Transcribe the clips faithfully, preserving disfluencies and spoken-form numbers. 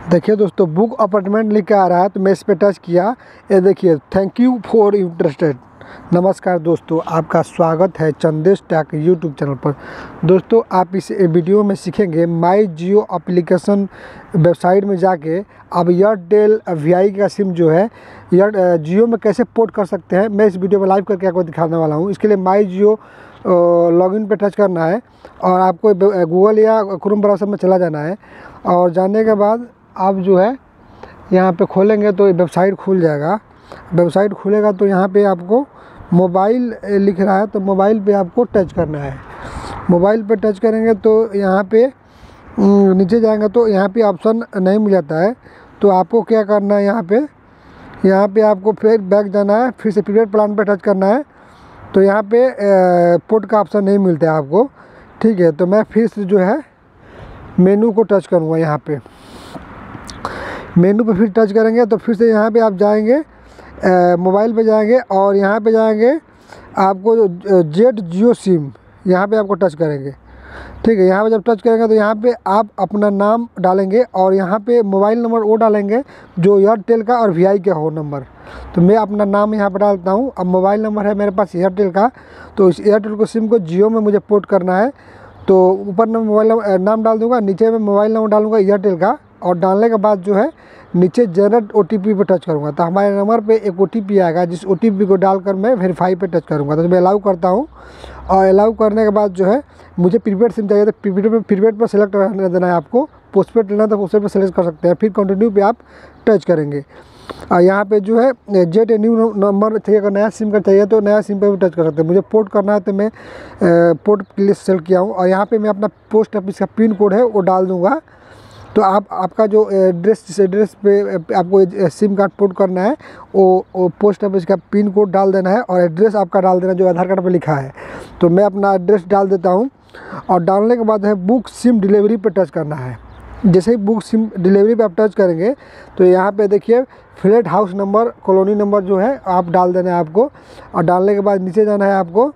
देखिए दोस्तों, book apartment लिख के आ रहा है तो मैं इस पर टच किया। ये देखिए, थैंक यू फॉर इंटरेस्टेड। नमस्कार दोस्तों, आपका स्वागत है चंदेश टेक यूट्यूब चैनल पर। दोस्तों, आप इस वीडियो में सीखेंगे माई जियो एप्लीकेशन वेबसाइट में जाके अब एयरटेल वी आई का सिम जो है एयर जियो में कैसे पोर्ट कर सकते हैं। मैं इस वीडियो में लाइव करके आपको दिखाने वाला हूँ। इसके लिए माई जियो लॉगिन पे टच करना है और आपको गूगल या क्रोम ब्राउज़र में चला जाना है। और जाने के बाद आप जो है यहाँ पे खोलेंगे तो वेबसाइट खुल जाएगा। वेबसाइट खुलेगा तो यहाँ पे आपको मोबाइल लिख रहा है तो मोबाइल पे आपको टच करना है। मोबाइल पे टच करेंगे तो यहाँ पे नीचे जाएंगे तो यहाँ पे ऑप्शन नहीं मिल जाता है। तो आपको क्या करना है, यहाँ पे यहाँ पे आपको फिर बैक जाना है, फिर से प्रीपेड प्लान पे टच करना है। तो यहाँ पे पोर्ट का ऑप्शन नहीं मिलता है आपको, ठीक है। तो मैं फिर से जो है मेनू को टच करूँगा। यहाँ पे मेनू पे फिर टच करेंगे तो फिर से यहाँ पे आप जाएंगे, मोबाइल पे जाएंगे और यहाँ पे जाएंगे आपको जेट जियो सिम, यहाँ पे आपको टच करेंगे, ठीक है। यहाँ पे जब टच करेंगे तो यहाँ पे आप अपना नाम डालेंगे और यहाँ पे मोबाइल नंबर वो डालेंगे जो एयरटेल का और वी आई का हो नंबर। तो मैं अपना नाम यहाँ पे डालता हूँ। अब मोबाइल नंबर है मेरे पास एयरटेल का, तो इस एयरटेल को सिम को जियो में मुझे पोर्ट करना है। तो ऊपर में मोबाइल नाम डाल दूँगा, नीचे में मोबाइल नंबर डालूँगा एयरटेल का, और डालने के बाद जो है नीचे जनरेट ओ टी पी पे टच करूँगा तो हमारे नंबर पे एक ओ टी पी आएगा, जिस ओ टी पी को डालकर मैं वेरीफाई पे टच करूँगा। तो मैं अलाउ करता हूँ और अलाउ करने के बाद जो है मुझे प्रीपेड सिम चाहिए तो प्रीपेड पे प्रीपेड पर सेलेक्ट रहने देना है आपको। पोस्टपेड लेना तो पोस्टपेड पर सेलेक्ट कर सकते हैं। फिर कंटिन्यू पे आप टच करेंगे और यहाँ पे जो है जेट न्यू नंबर चाहिए, अगर नया सिम का चाहिए तो नया सिम पे भी टच कर सकते हैं। मुझे पोर्ट करना है तो मैं पोर्ट के लिए सेलेक्ट किया हूँ और यहाँ पे मैं अपना पोस्ट ऑफिस का पिन कोड है वो डाल दूँगा। तो आप आपका जो एड्रेस जिस एड्रेस पे आपको सिम कार्ड पोर्ट करना है वो, वो पोस्ट ऑफिस का पिन कोड डाल देना है और एड्रेस आपका डाल देना जो आधार कार्ड पे लिखा है। तो मैं अपना एड्रेस डाल देता हूँ और डालने के बाद है बुक सिम डिलीवरी पे टच करना है। जैसे ही बुक सिम डिलीवरी पे आप टच करेंगे तो यहाँ पे देखिए flat house number, colony number जो है आप डाल देना है आपको। और डालने के बाद नीचे जाना है आपको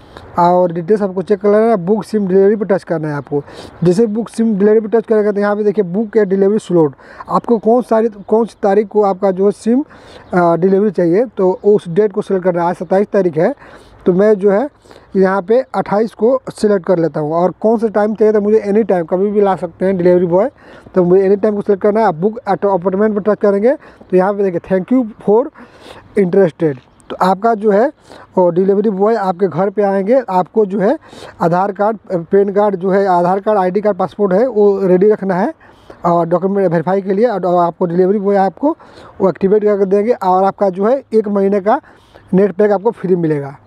और डिटेल्स आपको चेक कर लेना है। बुक सिम डिलीवरी पे टच करना है आपको। जैसे बुक सिम डिलीवरी पे टच करेगा तो यहाँ पे देखिए बुक या डिलीवरी स्लॉट, आपको कौन सारी कौन सी तारीख को आपका जो है सिम डिलीवरी चाहिए तो उस डेट को सिलेक्ट करना है। आज सत्ताईस तारीख है तो मैं जो है यहाँ पे अट्ठाईस को सिलेक्ट कर लेता हूँ। और कौन सा टाइम चाहिए तो मुझे एनी टाइम कभी भी ला सकते हैं डिलीवरी बॉय, तो मुझे एनी टाइम को सिलेक्ट करना है। आप बुक अपार्टमेंट पर टच करेंगे तो यहाँ पे देखिए थैंक यू फॉर इंटरेस्टेड। तो आपका जो है और डिलीवरी बॉय आपके घर पे आएंगे। आपको जो है आधार कार्ड, पैन कार्ड जो है, Aadhaar card, ID card, passport है वो रेडी रखना है और डॉक्यूमेंट वेरीफाई के लिए। और आपको डिलीवरी बॉय आपको वो एक्टिवेट करके देंगे और आपका जो है एक महीने का नेट पैक आपको फ्री मिलेगा।